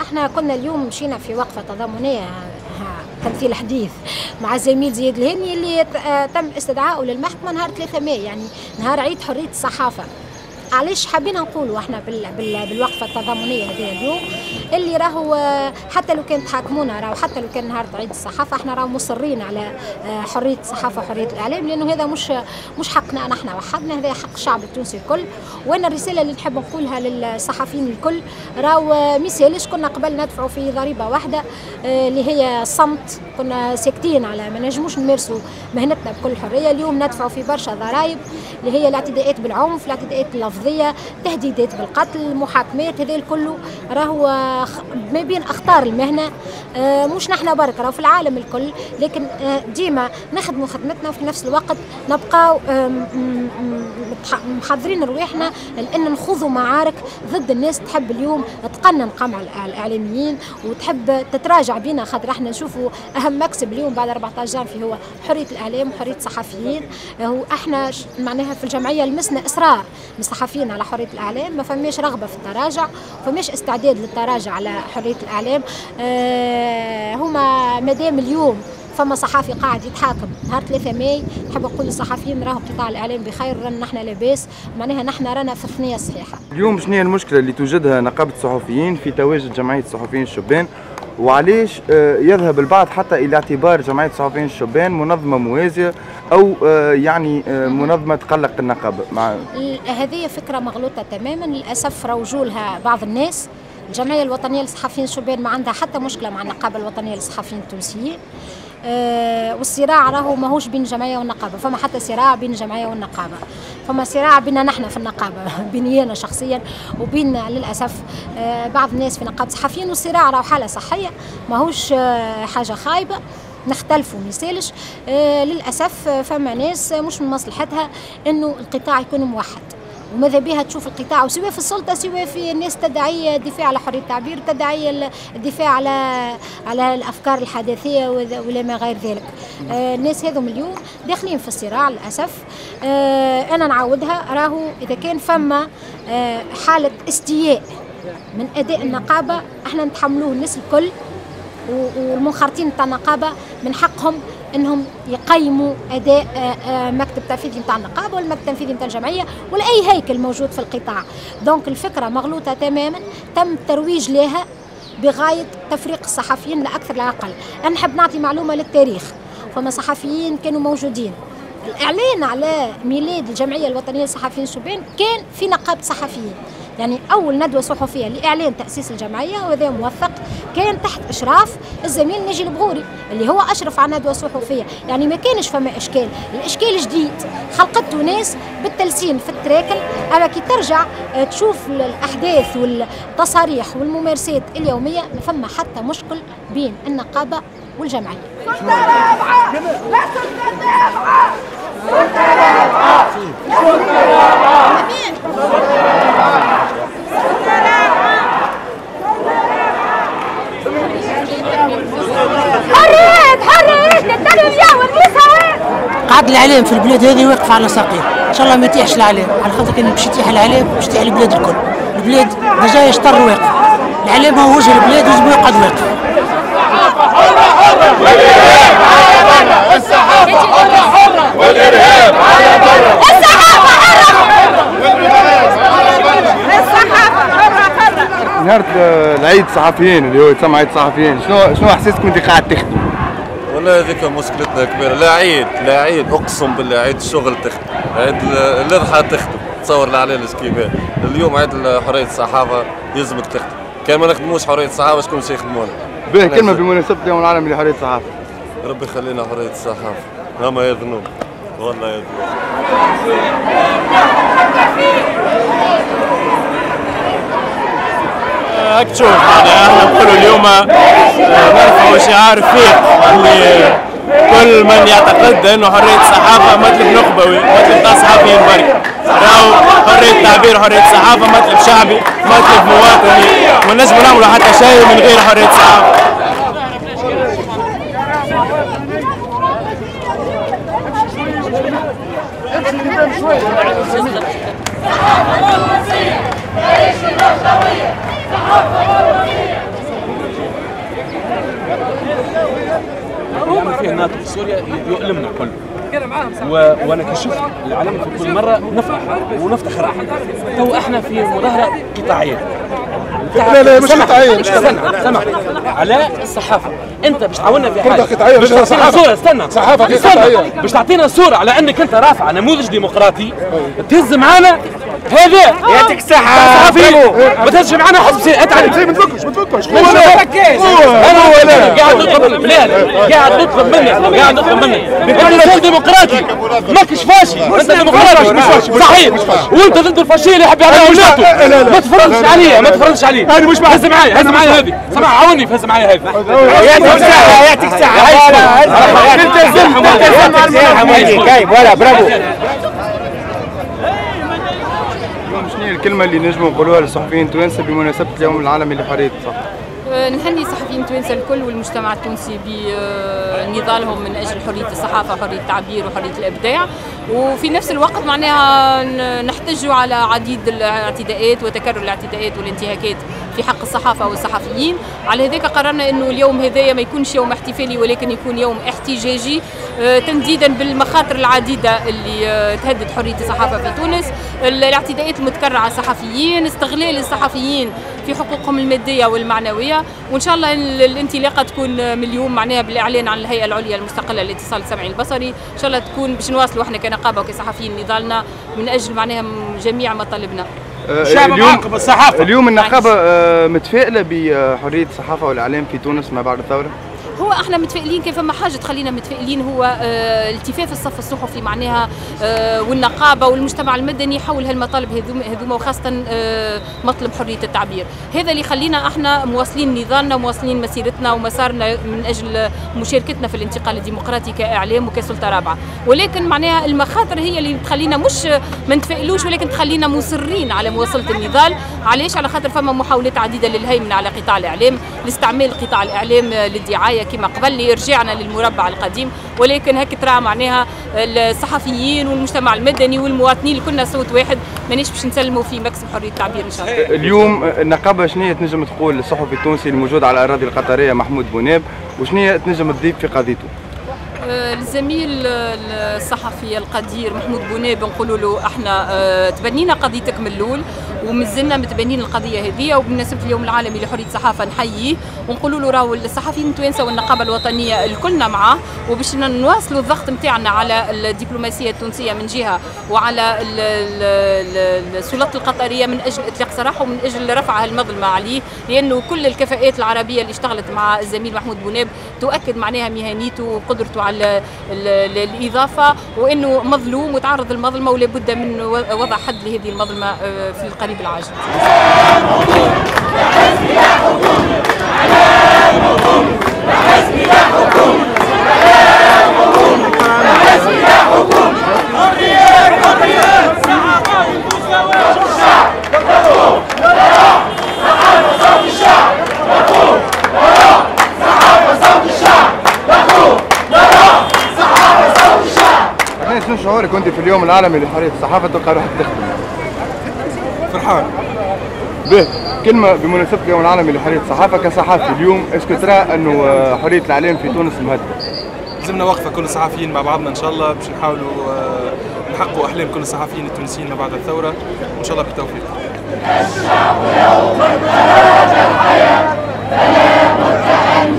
احنا كنا اليوم مشينا في وقفة تضامنية تمثيل حديث مع الزميل زياد الهني اللي تم استدعائه للمحكمة نهار 3 ماي، يعني نهار عيد حرية الصحافة. علاش حابين نقولوا احنا بالوقفه التضامنيه هذه اليوم اللي راهو حتى لو كان تحاكمونا، راهو حتى لو كان نهار عيد الصحافه احنا راهو مصرين على حريه الصحافه وحريه الاعلام، لانه هذا مش حقنا نحن وحدنا، هذا حق الشعب التونسي الكل. وانا الرساله اللي نحب نقولها للصحفيين الكل، راهو ميسالش كنا قبل ندفعوا في ضريبه واحده اللي هي الصمت، كنا ساكتين على ما نجموش نمارسوا مهنتنا بكل حريه. اليوم ندفعوا في برشا ضرائب اللي هي الاعتداءات بالعنف، الاعتداءات اللفظيه، تهديدات بالقتل، محاكمات، هذا الكل راهو ما بين اخطار المهنه. مش نحن برك، راهو في العالم الكل، لكن ديما نخدموا خدمتنا وفي نفس الوقت نبقاو محضرين رواحنا لان نخوضوا معارك ضد الناس تحب اليوم تقنن قمع الاعلاميين وتحب تتراجع بينا، خاطر احنا نشوفوا اهم مكسب اليوم بعد 14 عام فيه هو حريه الاعلام وحريه الصحفيين. واحنا معناها في الجمعيه لمسنا اصرار من الصحفيين على حريه الاعلام، ما فماش رغبه في التراجع، فماش استعداد للتراجع على حريه الاعلام. هما مادام اليوم فما صحافي قاعد يتحاكم نهار 3 ماي، نحب نقول للصحفيين راهو قطاع الاعلام بخير، رانا نحن لاباس، معناها نحن رانا في الثنيه الصحيحه. اليوم شنو هي المشكله اللي توجدها نقابه الصحفيين في تواجد جمعيه الصحفيين الشبان، وعلاش يذهب البعض حتى الى اعتبار جمعيه الصحفيين الشبان منظمه موازيه او يعني منظمه تقلق النقابه؟ هذه فكره مغلوطه تماما للاسف، روجوا لها بعض الناس. الجمعيه الوطنيه للصحفيين الشبان ما عندها حتى مشكله مع النقابه الوطنيه للصحفيين التونسيين. والصراع راهو ماهوش بين الجمعيه والنقابه، فما حتى صراع بين الجمعيه والنقابه، فما صراع بيننا نحن في النقابه بيني انا شخصيا وبين للاسف بعض الناس في نقابه الصحفيين. والصراع راهو حاله صحيه ماهوش حاجه خايبه، نختلفوا ميسالش. للاسف فما ناس مش من مصلحتها انه القطاع يكون موحد، وماذا بها تشوف القطاع وسواء في السلطه سواء في الناس تدعي الدفاع على حريه التعبير، تدعي الدفاع على الافكار الحداثيه ولا ما غير ذلك. الناس هذم اليوم داخلين في الصراع للاسف. انا نعاودها، راهو اذا كان فما حاله استياء من اداء النقابه احنا نتحملوه الناس الكل، والمنخرطين تاع النقابه من حقهم انهم يقيموا اداء مكتب تنفيذي نتاع النقابه والمكتب التنفيذي نتاع الجمعيه ولا اي هيكل موجود في القطاع. دونك الفكره مغلوطه تماما، تم الترويج لها بغايه تفريق الصحفيين لا اكثر لا اقل. انا نحب نعطي معلومه للتاريخ، فما صحفيين كانوا موجودين. الاعلان على ميلاد الجمعيه الوطنيه للصحفيين الشبان كان في نقابه صحفيين، يعني أول ندوة صحفية لإعلان تأسيس الجمعية وهذا موثق كان تحت إشراف الزميل ناجي البغوري اللي هو أشرف على ندوة صحفية. يعني ما كانش فما إشكال، الإشكال جديد خلقته ناس بالتلسين في التراكل. أما كي ترجع تشوف الأحداث والتصاريح والممارسات اليومية ما فما حتى مشكل بين النقابة والجمعية. قاعد الاعلام في البلاد هذه واقف على ساقيه، ان شاء الله ما يتيحش الاعلام، على خاطر كان باش يتيح الاعلام باش يتيح البلاد الكل. البلاد ديجا يشطر واقف، الاعلام هو وجه البلاد ولازم يقعد واقف. والارهاب على برا، الصحافه حره والارهاب على برا، الصحافه حره الصحافه حره. نهار العيد الصحفيين اللي هو يتسمى عيد الصحفيين، شنو احساسكم انت قاعد تخدم؟ والله هذيك مشكلتنا كبيره، لا عيد اقسم بالله، عيد الشغل تخدم، عيد الاضحى تخدم، تصور العلالش كيفاه. اليوم عيد حريه الصحافه يلزمك تخدم، كان ما نخدموش حريه الصحافه شكون باش يخدمونا؟ به كلمه بمناسبه اليوم العالمي لحريه الصحافه. ربي يخلينا حريه الصحافه، هما يا ذنوب والله يا ذنوب. هاك تشوف احنا نقولوا اليوم نرفعوا شعار فيه اللي كل من يعتقد انه حريه الصحافه مطلب نخبوي، مطلب تاع صحفيين برك. راهو حريه التعبير وحريه الصحافه مطلب شعبي، مطلب مواطني، ما نجموا نعملوا حتى شيء من غير حريه الصحافه. صحافة يعمل فيه الناتو في سوريا يؤلمنا كله. وانا كشفت العالم في كل مره نفرح ونفتخر. تو احنا في مظاهره قطاعيه. لا مش قطاعيه. سمع على الصحافه. انت باش تعاوننا في حاجه قطاعيه مش صوره. استنى صحافه قطاعيه باش تعطينا صوره على انك انت رافع نموذج ديمقراطي تهز معانا هذا يعطيك الصحة ما تهزش معانا حزب سياسي. ما تفكش انا قاعد نطلب منك انت ديمقراطي ماكش فاشي. انت ديمقراطي صحيح وانت ضد الفاشيه اللي يحب يعملها الناتو. ما تفرضش عليه انا مش هز معايا هذه. سمع عاوني فهز معايا هذه. يعطيك الصحة كيف ولا برافو. شنو هي الكلمة اللي نجموا نقولوها للصحفيين التوانسة بمناسبة اليوم العالمي لحرية الصحافة؟ نهني الصحفيين التوانسه الكل والمجتمع التونسي بنضالهم من اجل حريه الصحافه وحريه التعبير وحريه الابداع، وفي نفس الوقت معناها نحتجوا على عديد الاعتداءات وتكرر الاعتداءات والانتهاكات في حق الصحافه والصحفيين. على هذاك قررنا انه اليوم هذايا ما يكونش يوم احتفالي ولكن يكون يوم احتجاجي تنديدا بالمخاطر العديده اللي تهدد حريه الصحافه في تونس، الاعتداءات المتكرره على الصحفيين، استغلال الصحفيين في حقوقهم الماديه والمعنويه، وان شاء الله الانطلاقه تكون من اليوم معناها بالاعلان عن الهيئه العليا المستقله للاتصال السمعي البصري، ان شاء الله تكون باش نواصلوا احنا كنقابه وكصحفيين نضالنا من اجل معناها جميع مطالبنا. اليوم النقابه متفائله بحريه الصحافه والاعلام في تونس ما بعد الثوره؟ هو احنا متفائلين، كيف ما حاجه تخلينا متفائلين هو التفاف الصف الصحفي معناها والنقابه والمجتمع المدني حول هالمطالب هذوما وخاصه مطلب حريه التعبير. هذا اللي يخلينا احنا مواصلين نضالنا ومواصلين مسيرتنا ومسارنا من اجل مشاركتنا في الانتقال الديمقراطي كاعلام وكسلطه رابعه، ولكن معناها المخاطر هي اللي تخلينا مش ما نتفائلوش ولكن تخلينا مصرين على مواصله النضال. علاش؟ على خاطر فما محاولات عديده للهيمنه على قطاع الاعلام، لاستعمال قطاع الاعلام للدعايه كما قبل ليرجعنا للمربع القديم، ولكن هيك ترى معناها الصحفيين والمجتمع المدني والمواطنين اللي كنا صوت واحد مانيش باش نسلموا في مكسب حريه التعبير ان شاء الله. اليوم النقابه شنو تنجم تقول للصحفي التونسي الموجود على الاراضي القطريه محمود بوناب وشنو تنجم تضيف في قضيته؟ الزميل الصحفي القدير محمود بوناب نقولوا له احنا تبنينا قضيتك من الاول ومازلنا متبنين القضيه هذه، وبمناسبه اليوم العالمي لحريه الصحافه نحييه ونقولوا له راهو الصحفيين التوانسه والنقابه الوطنيه الكلنا معاه، وباش نواصلوا الضغط نتاعنا على الدبلوماسيه التونسيه من جهه وعلى السلطات القطريه من اجل اطلاق سراحه ومن اجل رفع المظلمه عليه، لانه كل الكفاءات العربيه اللي اشتغلت مع الزميل محمود بوناب تؤكد معناها مهنيته وقدرته على الاضافه، وانه مظلوم وتعرض للمظلمه ولا بد من وضع حد لهذه المظلمه في القريب العاجل. شنو شعورك وانت في اليوم العالمي لحريه الصحافه تلقى روحك تخدم؟ فرحان. به كلمه بمناسبه اليوم العالمي لحريه الصحافه كصحافي اليوم اسكو ترى انه حريه الاعلام في تونس مهدده؟ لازمنا وقفه كل الصحفيين مع بعضنا ان شاء الله باش نحاولوا نحققوا احلام كل الصحفيين التونسيين ما بعد الثوره وان شاء الله بالتوفيق. الشعب يوم الحياه